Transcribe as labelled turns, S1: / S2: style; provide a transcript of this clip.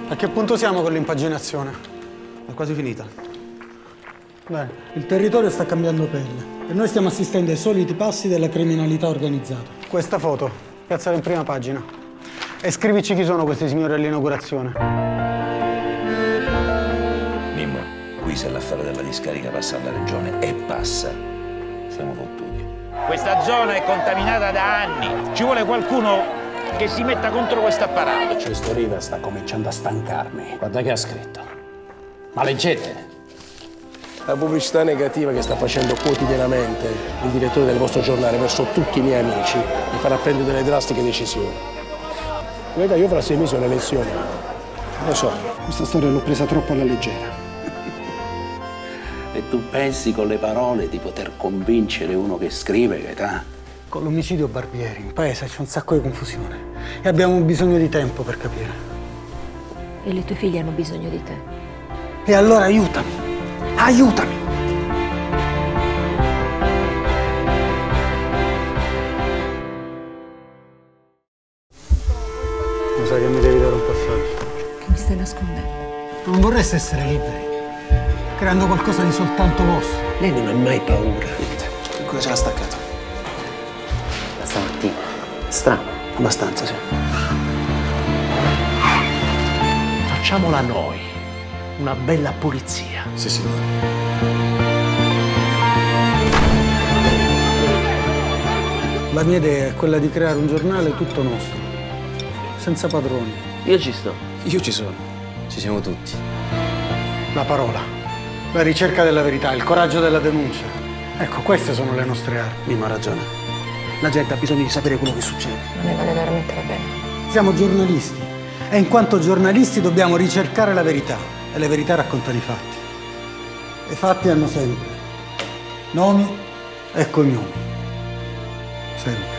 S1: A che punto siamo con l'impaginazione?
S2: È quasi finita.
S1: Bene, il territorio sta cambiando pelle e noi stiamo assistendo ai soliti passi della criminalità organizzata. Questa foto, piazzala in prima pagina. E scrivici chi sono questi signori all'inaugurazione.
S3: Mimmo, qui se l'affare della discarica passa alla regione e passa, siamo fottuti.
S4: Questa zona è contaminata da anni. Ci vuole qualcuno che si metta contro questo apparato.
S5: Questo Riva sta cominciando a stancarmi. Guarda che ha scritto. Ma leggete!
S6: La pubblicità negativa che sta facendo quotidianamente il direttore del vostro giornale verso tutti i miei amici mi farà prendere delle drastiche decisioni. Vedi, io fra 6 mesi ho le elezioni. Lo so.
S1: Questa storia l'ho presa troppo alla leggera.
S5: E tu pensi con le parole di poter convincere uno che scrive, Gaetà?
S1: Con l'omicidio Barbieri in paese c'è un sacco di confusione e abbiamo bisogno di tempo per capire.
S7: E le tue figlie hanno bisogno di te.
S1: E allora aiutami! Aiutami! Mi sa che mi devi dare un passaggio.
S7: Che mi stai nascondendo?
S1: Non vorreste essere liberi, creando qualcosa di soltanto vostro.
S6: Lei non ha mai paura. Cosa ce l'ha staccato?
S5: Da stamattina. Strano.
S6: Abbastanza, sì.
S5: Facciamola noi. Una bella pulizia.
S6: Sì, signore.
S1: La mia idea è quella di creare un giornale tutto nostro, senza padroni.
S2: Io ci sto.
S6: Io ci sono.
S2: Ci siamo tutti.
S1: La parola, la ricerca della verità, il coraggio della denuncia. Ecco, queste sono le nostre armi.
S6: Mimmo ha ragione. La gente ha bisogno di sapere quello che succede.
S7: Non ne vale veramente la pena.
S1: Siamo giornalisti e in quanto giornalisti dobbiamo ricercare la verità e le verità raccontano i fatti. E i fatti hanno sempre nomi e cognomi. Sempre.